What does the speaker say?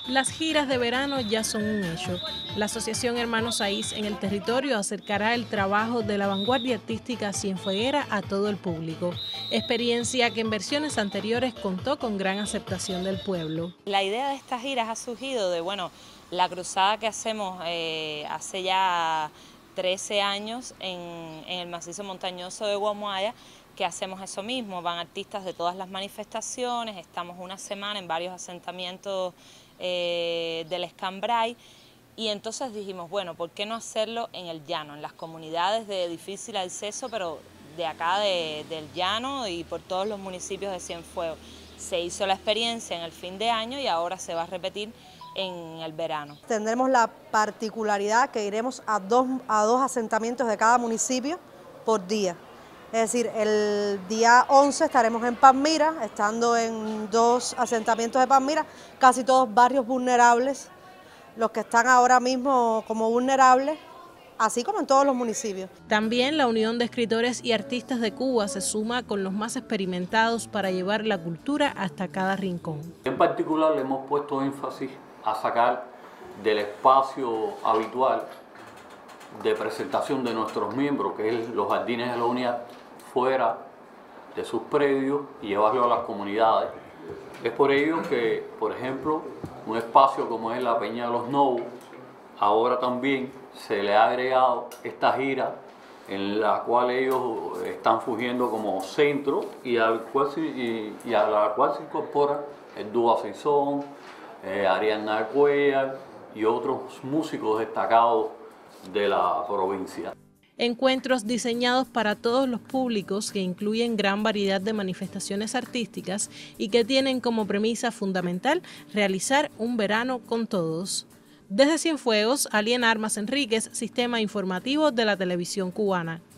Las giras de verano ya son un hecho. La Asociación Hermanos Saiz en el territorio acercará el trabajo de la vanguardia artística cienfueguera a todo el público, experiencia que en versiones anteriores contó con gran aceptación del pueblo. La idea de estas giras ha surgido de, la cruzada que hacemos hace ya 13 años en el macizo montañoso de Guamuaya, que hacemos eso mismo, van artistas de todas las manifestaciones, estamos una semana en varios asentamientos del Escambray, y entonces dijimos, bueno, ¿por qué no hacerlo en el llano, en las comunidades de difícil acceso, pero de acá del llano y por todos los municipios de Cienfuegos? Se hizo la experiencia en el fin de año y ahora se va a repetir en el verano. Tendremos la particularidad que iremos a dos asentamientos de cada municipio por día. Es decir, el día 11 estaremos en Palmira, estando en 2 asentamientos de Palmira, casi todos barrios vulnerables, los que están ahora mismo como vulnerables, así como en todos los municipios. También la Unión de Escritores y Artistas de Cuba se suma con los más experimentados para llevar la cultura hasta cada rincón. En particular le hemos puesto énfasis a sacar del espacio habitual de presentación de nuestros miembros, que es los jardines de la unidad, fuera de sus predios y llevarlo a las comunidades. Es por ello que, por ejemplo, un espacio como es la Peña de los Novos, ahora también se le ha agregado esta gira en la cual ellos están fungiendo como centro y a la cual se incorpora el dúo Saizón, Ariana Cuellar y otros músicos destacados de la provincia. Encuentros diseñados para todos los públicos que incluyen gran variedad de manifestaciones artísticas y que tienen como premisa fundamental realizar un verano con todos. Desde Cienfuegos, Alien Armas Enríquez, Sistema Informativo de la Televisión Cubana.